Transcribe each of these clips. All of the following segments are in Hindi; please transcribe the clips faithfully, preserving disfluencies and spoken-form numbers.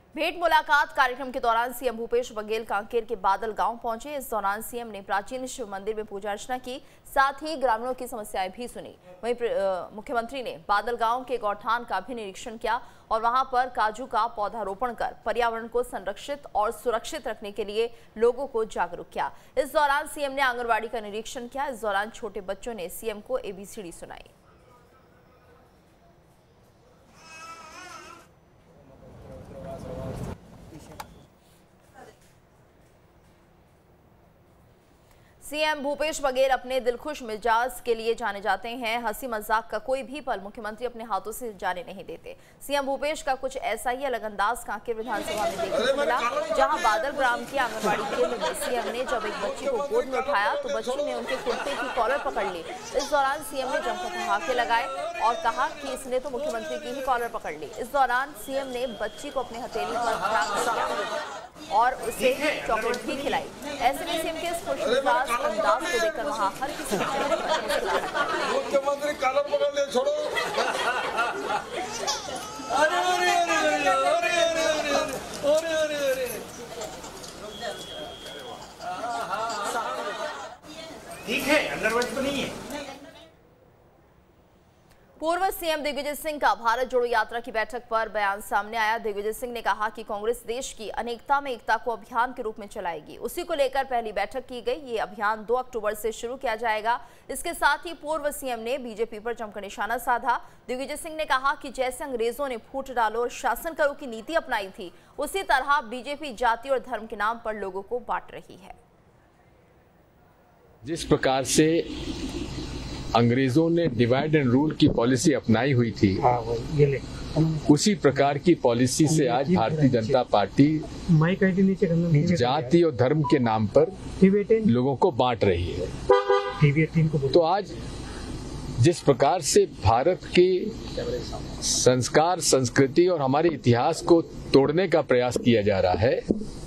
भेंट मुलाकात कार्यक्रम के दौरान सीएम भूपेश बघेल कांकेर के बादल गांव पहुंचे। इस दौरान सीएम ने प्राचीन शिव मंदिर में पूजा अर्चना की, साथ ही ग्रामीणों की समस्याएं भी सुनी। वहीं मुख्यमंत्री ने बादल गांव के गौठान का भी निरीक्षण किया और वहां पर काजू का पौधारोपण कर पर्यावरण को संरक्षित और सुरक्षित रखने के लिए लोगों को जागरूक किया। इस दौरान सीएम ने आंगनबाड़ी का निरीक्षण किया। इस दौरान छोटे बच्चों ने सीएम को एबीसीडी सुनाई। सीएम भूपेश बघेल अपने दिलखुश मिजाज के लिए जाने जाते हैं। हंसी मजाक का कोई भी पल मुख्यमंत्री अपने हाथों से जाने नहीं देते। सीएम भूपेश का कुछ ऐसा ही अलग अंदाज कांकेर विधानसभा में देखने को मिला, जहां बादल ग्राम के आंगनबाड़ी केंद्र में सीएम ने जब एक बच्ची को गोद में उठाया तो बच्ची ने उनके कुर्ते की कॉलर पकड़ ली। इस दौरान सीएम ने जमकर ठहाके लगाए और कहा कि इसने तो मुख्यमंत्री की ही कॉलर पकड़ ली। इस दौरान सीएम ने बच्ची को अपने हथेली पर और उसे चॉकलेट भी खिलाई। ऐसे में सीएम के इस खुशमिजाज अंदाज को देखकर वहां हर किसी के चेहरे पर मुस्कुराहट। मुख्यमंत्री कॉलर पकड़ ले, छोड़ो। अरे अरे अरे अरे अरे अरे अरे ठीक है, अंडरवर्ड तो नहीं है। पूर्व सीएम दिग्विजय सिंह का भारत जोड़ो यात्रा की बैठक पर बयान सामने आया। दिग्विजय सिंह ने कहा कि कांग्रेस देश की अनेकता में एकता को अभियान के रूप में चलाएगी। उसी को लेकर पहली बैठक की गई। ये अभियान दो अक्टूबर से शुरू किया जाएगा। इसके साथ ही पूर्व सीएम ने बीजेपी पर जमकर निशाना साधा। दिग्विजय सिंह ने कहा कि जैसे अंग्रेजों ने फूट डालो और शासन करो की नीति अपनाई थी, उसी तरह बीजेपी जाति और धर्म के नाम पर लोगों को बांट रही है। जिस प्रकार से अंग्रेजों ने डिवाइड एंड रूल की पॉलिसी अपनाई हुई थी, उसी प्रकार की पॉलिसी से आज भारतीय जनता पार्टी जाति और धर्म के नाम पर लोगों को बांट रही है। तो आज जिस प्रकार से भारत के संस्कार, संस्कृति और हमारे इतिहास को तोड़ने का प्रयास किया जा रहा है,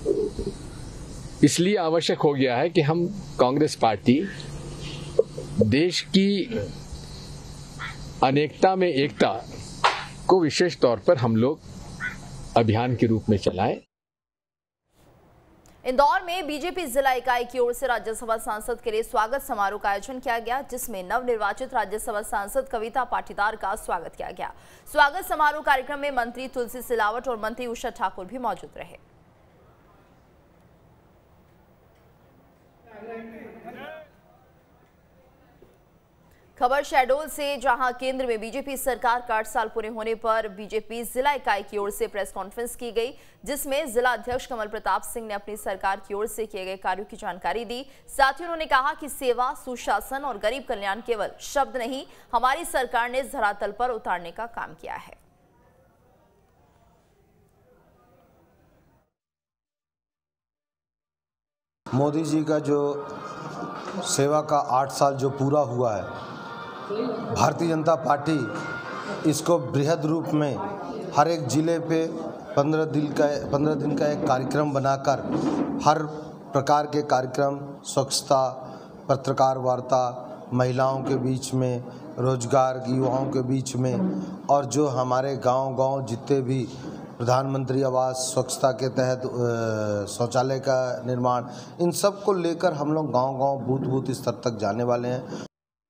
इसलिए आवश्यक हो गया है कि हम कांग्रेस पार्टी देश की अनेकता में एकता को विशेष तौर पर हम लोग अभियान के रूप में चलाएं। इंदौर में बीजेपी जिला इकाई की ओर से राज्यसभा सांसद के लिए स्वागत समारोह का आयोजन किया गया, जिसमें नवनिर्वाचित राज्यसभा सांसद कविता पाटीदार का स्वागत किया गया। स्वागत समारोह कार्यक्रम में मंत्री तुलसी सिलावट और मंत्री उषा ठाकुर भी मौजूद रहे। खबर शहडोल से, जहां केंद्र में बीजेपी सरकार का आठ साल पूरे होने पर बीजेपी जिला इकाई की ओर से प्रेस कॉन्फ्रेंस की गई, जिसमें जिला अध्यक्ष कमल प्रताप सिंह ने अपनी सरकार की ओर से किए गए कार्यों की जानकारी दी। साथ ही उन्होंने कहा कि सेवा, सुशासन और गरीब कल्याण केवल शब्द नहीं, हमारी सरकार ने धरातल पर उतारने का काम किया है। मोदी जी का जो सेवा का आठ साल जो पूरा हुआ है, भारतीय जनता पार्टी इसको बृहद रूप में हर एक जिले पे पंद्रह दिन का पंद्रह दिन का एक कार्यक्रम बनाकर हर प्रकार के कार्यक्रम, स्वच्छता, पत्रकार वार्ता, महिलाओं के बीच में रोजगार, युवाओं के बीच में, और जो हमारे गांव-गांव जितने भी प्रधानमंत्री आवास स्वच्छता के तहत शौचालय का निर्माण, इन सब को लेकर हम लोग गांव-गांव, बूथ-बूथ स्तर तक जाने वाले हैं।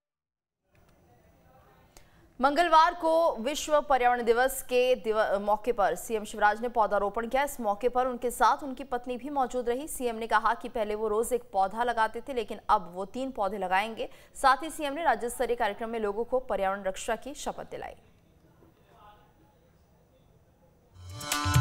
मंगलवार को विश्व पर्यावरण दिवस के दिव... मौके पर सीएम शिवराज ने पौधारोपण किया। इस मौके पर उनके साथ उनकी पत्नी भी मौजूद रही। सीएम ने कहा कि पहले वो रोज एक पौधा लगाते थे, लेकिन अब वो तीन पौधे लगाएंगे। साथ ही सीएम ने राज्य स्तरीय कार्यक्रम में लोगों को पर्यावरण रक्षा की शपथ दिलाई।